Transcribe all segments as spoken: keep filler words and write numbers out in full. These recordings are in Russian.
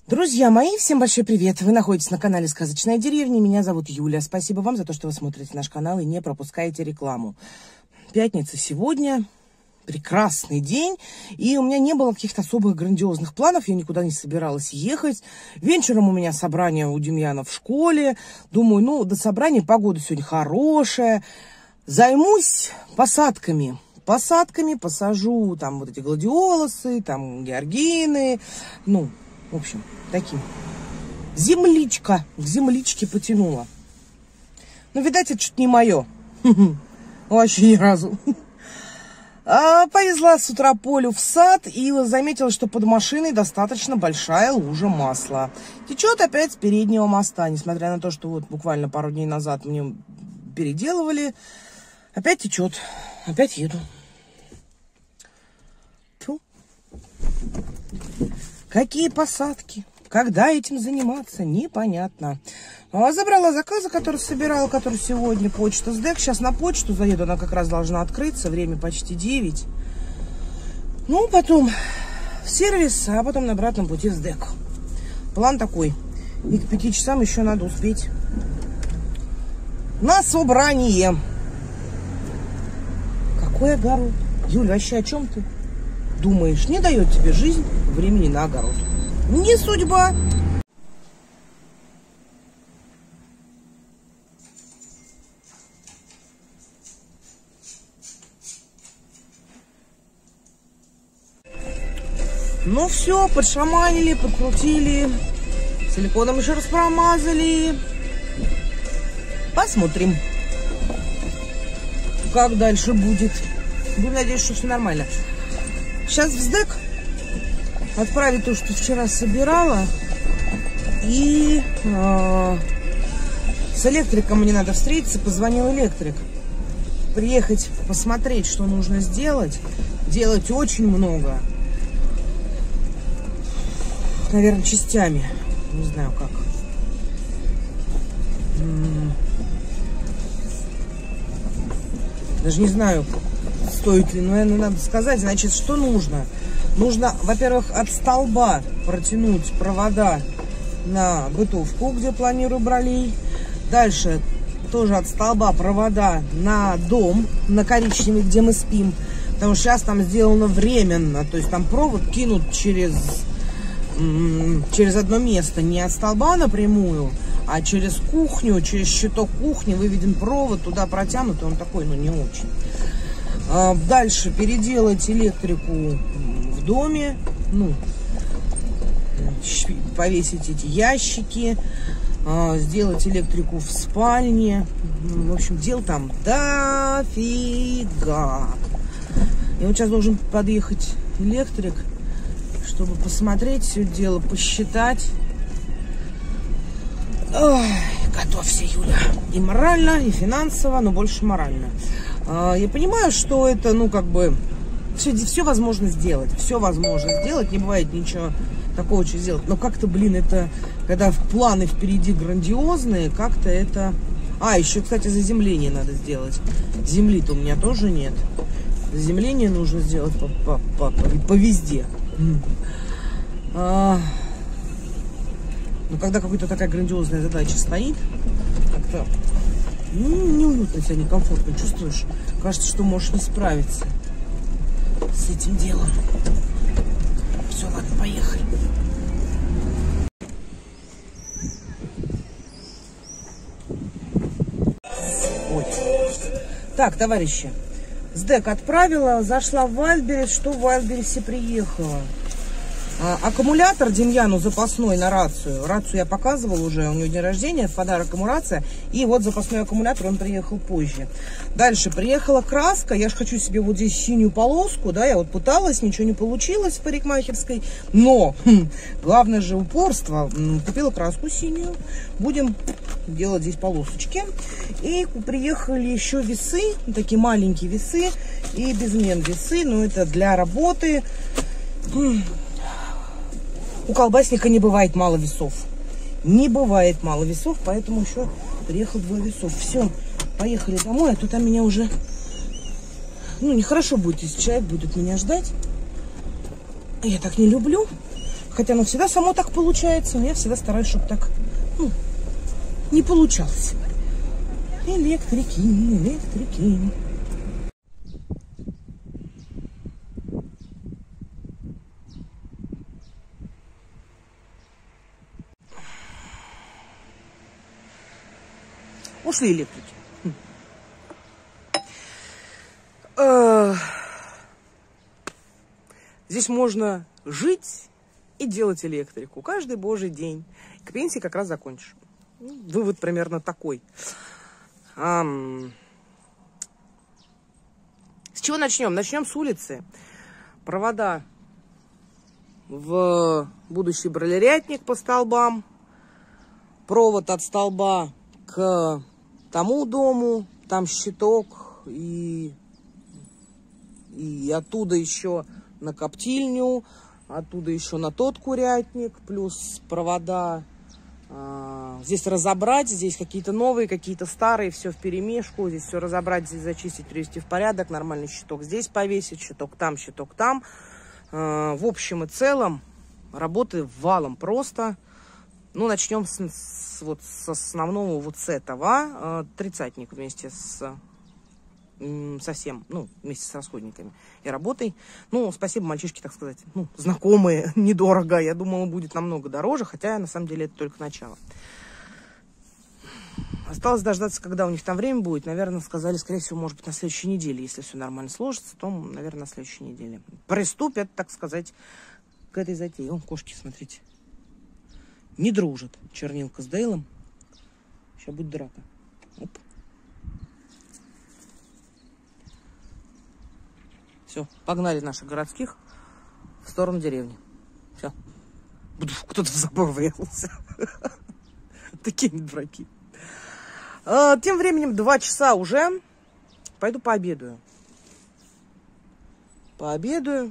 Друзья мои, всем большой привет! Вы находитесь на канале Сказочная деревня. Меня зовут Юля. Спасибо вам за то, что вы смотрите наш канал и не пропускаете рекламу. Пятница сегодня. Прекрасный день. И у меня не было каких-то особых грандиозных планов. Я никуда не собиралась ехать. Вечером у меня собрание у Демьяна в школе. Думаю, ну, до собрания погода сегодня хорошая. Займусь посадками. Посадками посажу там вот эти гладиолусы, там георгины. Ну, в общем, таким. Земличка. К земличке потянула. Ну, видать, это что-то не мое. Вообще ни разу. А, повезла с утра Полю в сад и заметила, что под машиной достаточно большая лужа масла. Течет опять с переднего моста. Несмотря на то, что вот буквально пару дней назад мне переделывали. Опять течет. Опять еду. Тьфу. Какие посадки? Когда этим заниматься? Непонятно. А забрала заказы, которые собирала, который сегодня. Почта СДЭК. Сейчас на почту заеду. Она как раз должна открыться. Время почти девять. Ну, потом в сервис, а потом на обратном пути в СДЭК. План такой. И к пяти часам еще надо успеть на собрание. Какой огород? Юля, вообще о чем ты думаешь? Не дает тебе жизнь времени на огород. Не судьба. Ну все, подшаманили, подкрутили. Силиконом еще раз промазали. Посмотрим, как дальше будет. Буду надеяться, что все нормально. Сейчас в СДЭК отправить то, что вчера собирала. И э, с электриком мне надо встретиться. Позвонил электрик. Приехать, посмотреть, что нужно сделать. Делать очень много. Наверное, частями. Не знаю как. Даже не знаю, стоит ли, но, наверное, надо сказать. Значит, что нужно? Нужно, во-первых, от столба протянуть провода на бытовку, где планирую бролей. Дальше тоже от столба провода на дом, на коричневый, где мы спим. Потому что сейчас там сделано временно. То есть там провод кинут через, через одно место. Не от столба напрямую, а через кухню, через щиток кухни выведен провод, туда протянут, и он такой, ну, не очень. А дальше переделать электрику в доме, ну, повесить эти ящики, а, сделать электрику в спальне. В общем, дел там дофига. И вот сейчас должен подъехать электрик, чтобы посмотреть все это дело, посчитать. Ой, готовься, Юля. И морально, и финансово, но больше морально. А, я понимаю, что это, ну, как бы, все, все возможно сделать. Все возможно сделать. Не бывает ничего такого, что сделать. Но как-то, блин, это, когда планы впереди грандиозные, как-то это... А, еще, кстати, заземление надо сделать. Земли-то у меня тоже нет. Заземление нужно сделать по, по, по, по, по везде. А... Но когда какая-то такая грандиозная задача стоит, как-то ну, неуютно себя, некомфортно чувствуешь. Кажется, что можешь не справиться с этим делом. Все, ладно, поехали. Ой. Так, товарищи, СДЭК отправила, зашла в Вайлдберрис. Что в Вайлдберрисе приехала? А, аккумулятор Демьяну запасной на рацию. Рацию я показывала уже, у него день рождения, в подарок ему рация. И вот запасной аккумулятор, он приехал позже. Дальше приехала краска. Я же хочу себе вот здесь синюю полоску, да, я вот пыталась, ничего не получилось в парикмахерской. Но, хм, главное же упорство. Купила краску синюю. Будем делать здесь полосочки. И приехали еще весы, такие маленькие весы и безмен весы. Но это для работы. У колбасника не бывает мало весов. Не бывает мало весов, поэтому еще приехал двое весов. Все, поехали домой, а то там меня уже... Ну, нехорошо будет, если человек будет меня ждать. Я так не люблю. Хотя оно всегда само так получается. Я всегда стараюсь, чтобы так, ну, не получалось. Электрики, электрики. Ушли электрики. Здесь можно жить и делать электрику каждый божий день. К пенсии как раз закончишь. Вывод примерно такой. С чего начнем? Начнем с улицы. Провода в будущий бролерятник по столбам. Провод от столба к тому дому. Там щиток. И, и оттуда еще на коптильню. Оттуда еще на тот курятник. Плюс провода. Здесь разобрать, здесь какие-то новые, какие-то старые, все вперемешку. Здесь все разобрать, здесь зачистить, привести в порядок. Нормальный щиток здесь повесить, щиток там, щиток там. В общем и целом, работы валом просто. Ну, начнем с, с, вот, с основного вот с этого. Тридцатник вместе с... совсем, ну, вместе с расходниками и работой. Ну, спасибо, мальчишки, так сказать, ну, знакомые, недорого. Я думала, будет намного дороже, хотя, на самом деле, это только начало. Осталось дождаться, когда у них там время будет. Наверное, сказали, скорее всего, может быть, на следующей неделе. Если все нормально сложится, то, наверное, на следующей неделе. Приступят, так сказать, к этой затее. Вон, кошки, смотрите. Не дружат Чернилка с Дейлом. Сейчас будет драка. Оп. Все, погнали наших городских в сторону деревни. Все. Кто-то в забор врезался. Такие дураки. Тем временем два часа уже. Пойду пообедаю. Пообедаю.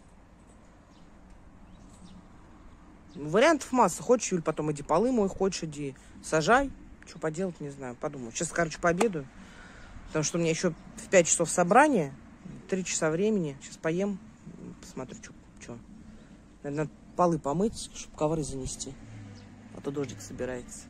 Вариантов масса. Хочешь, Юль, потом иди полы мой, хочешь, иди сажай. Что поделать, не знаю, подумаю. Сейчас, короче, пообедаю. Потому что у меня еще в пять часов собрание. Три часа времени. Сейчас поем. Посмотрю, что. Наверное, надо полы помыть, чтобы ковры занести. А то дождик собирается.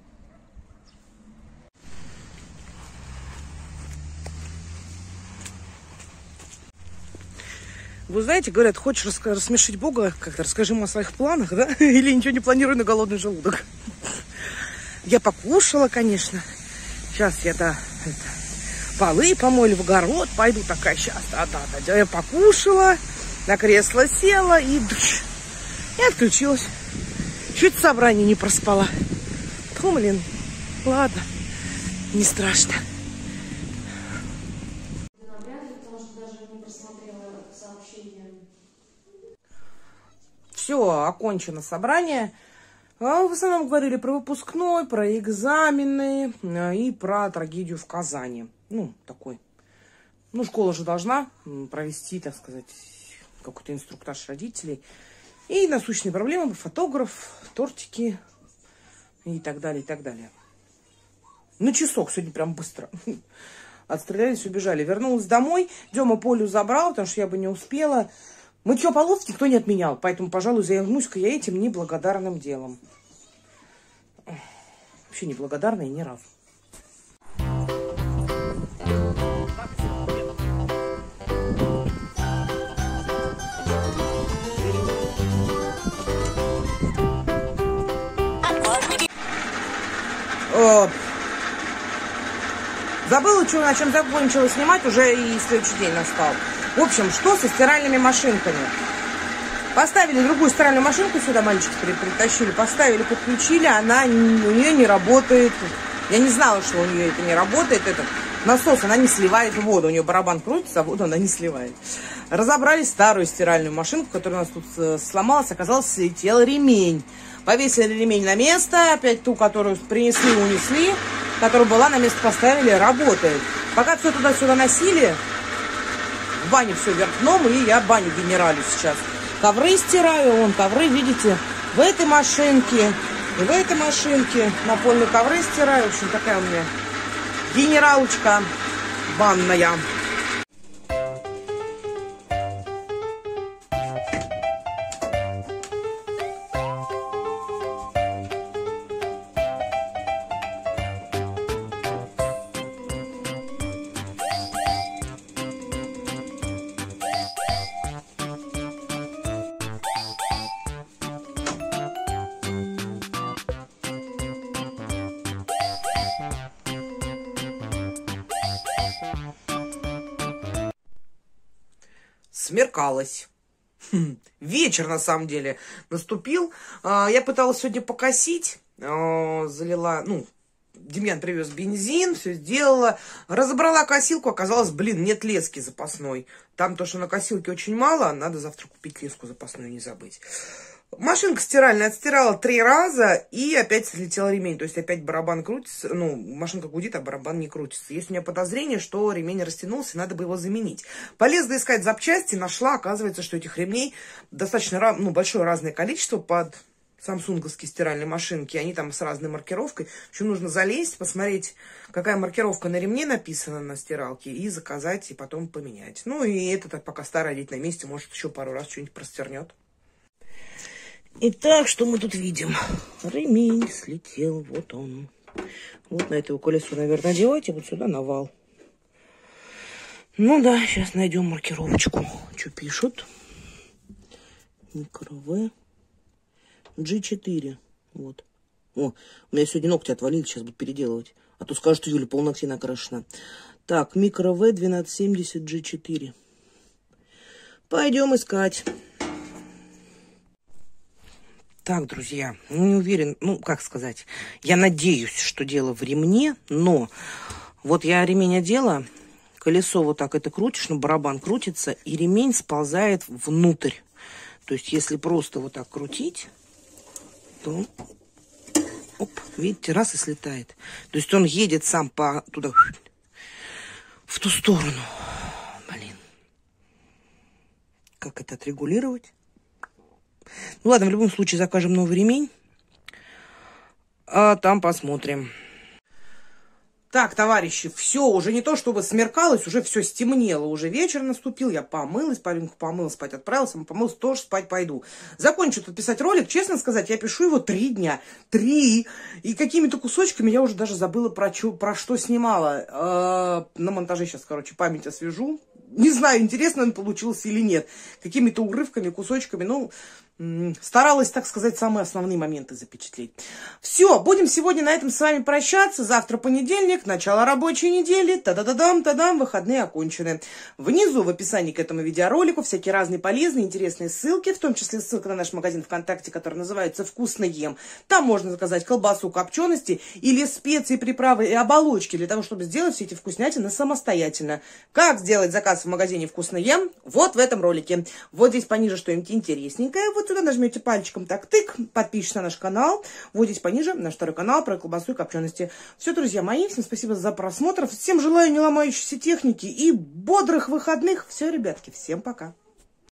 Вы знаете, говорят, хочешь рассмешить Бога, как-то расскажи ему о своих планах, да? Или ничего не планируй на голодный желудок. Я покушала, конечно. Сейчас я-то полы помою в огород, пойду такая, сейчас, да-да-да. Я покушала, на кресло села и, и отключилась. Чуть собрание не проспала. Фу, блин, ладно, не страшно. Все, окончено собрание. В основном говорили про выпускной, про экзамены и про трагедию в Казани. Ну, такой. Ну, школа же должна провести, так сказать, какой-то инструктаж родителей. И насущные проблемы, фотограф, тортики и так далее, и так далее. На часок сегодня прям быстро. Отстрелялись, убежали. Вернулась домой. Дема Полю забрал, потому что я бы не успела. Мытье полов никто не отменял, поэтому, пожалуй, займусь-ка я этим неблагодарным делом. Вообще неблагодарная ни разу. О, забыла, что, на чем закончила снимать, уже и следующий день настал. В общем, что со стиральными машинками? Поставили другую стиральную машинку сюда, мальчики притащили, поставили, подключили, она, у нее не работает. Я не знала, что у нее это не работает, этот насос, она не сливает воду, у нее барабан крутится, а воду она не сливает. Разобрали старую стиральную машинку, которая у нас тут сломалась, оказалось, слетел ремень. Повесили ремень на место, опять ту, которую принесли, унесли, которая была, на место поставили, работает. Пока все туда-сюда носили, в бане все вверх дном, и я баню генералю сейчас. Ковры стираю, вон ковры, видите, в этой машинке и в этой машинке. Напольные ковры стираю. В общем, такая у меня генералочка банная. смеркалось. Вечер, на самом деле, наступил. Я пыталась сегодня покосить, залила, ну, Демьян привез бензин, все сделала. Разобрала косилку, оказалось, блин, нет лески запасной. Там то, что на косилке очень мало, надо завтра купить леску запасную, не забыть. Машинка стиральная отстирала три раза, и опять слетел ремень. То есть опять барабан крутится, ну, машинка гудит, а барабан не крутится. Есть у меня подозрение, что ремень растянулся, и надо бы его заменить. Полезла искать запчасти, нашла, оказывается, что этих ремней достаточно, ну, большое разное количество под самсунговские стиральные машинки. Они там с разной маркировкой. Еще нужно залезть, посмотреть, какая маркировка на ремне написана на стиралке, и заказать, и потом поменять. Ну, и этот пока старый одеть на месте, может, еще пару раз что-нибудь простернет. Итак, что мы тут видим? Ремень слетел, вот он. Вот на это колесо, наверное, делать, и вот сюда на вал. Ну да, сейчас найдем маркировочку. Что пишут? Микро-В. джи четыре. Вот. О, у меня сегодня ногти отвалили, сейчас буду переделывать. А то скажут, что Юля полногтей накрашена. Так, микро-В двенадцать семьдесят джи четыре. Пойдем искать. Так, друзья, не уверен, ну, как сказать, я надеюсь, что дело в ремне, но вот я ремень одела, колесо вот так это крутишь, ну, барабан крутится, и ремень сползает внутрь. То есть, если просто вот так крутить, то, оп, видите, раз и слетает. То есть, он едет сам по туда, в ту сторону. Блин. Как это отрегулировать? Ну ладно, в любом случае закажем новый ремень, а там посмотрим. Так, товарищи, все, уже не то чтобы смеркалось, уже все стемнело, уже вечер наступил, я помылась, пареньку помыл, спать отправился, помылся, тоже спать пойду. Закончу тут писать ролик, честно сказать, я пишу его три дня, три, и какими-то кусочками я уже даже забыла про, чё, про что снимала. Э-э, на монтаже сейчас, короче, память освежу. Не знаю, интересно он получился или нет. Какими-то урывками, кусочками, ну, старалась, так сказать, самые основные моменты запечатлеть. Все, будем сегодня на этом с вами прощаться. Завтра понедельник, начало рабочей недели. Та-да-да-дам, та-дам, выходные окончены. Внизу в описании к этому видеоролику всякие разные полезные, интересные ссылки, в том числе ссылка на наш магазин ВКонтакте, который называется «Вкусно ем». Там можно заказать колбасу, копчености или специи, приправы и оболочки для того, чтобы сделать все эти вкуснятины самостоятельно. Как сделать заказ в магазине «Вкусно ем»? Вот в этом ролике. Вот здесь пониже что-нибудь интересненькое. Вот сюда нажмете пальчиком так тык, подпишитесь на наш канал. Вот здесь пониже наш второй канал про колбасу и копчености. Все, друзья мои, всем спасибо за просмотр. Всем желаю не ломающейся техники и бодрых выходных. Все, ребятки, всем пока.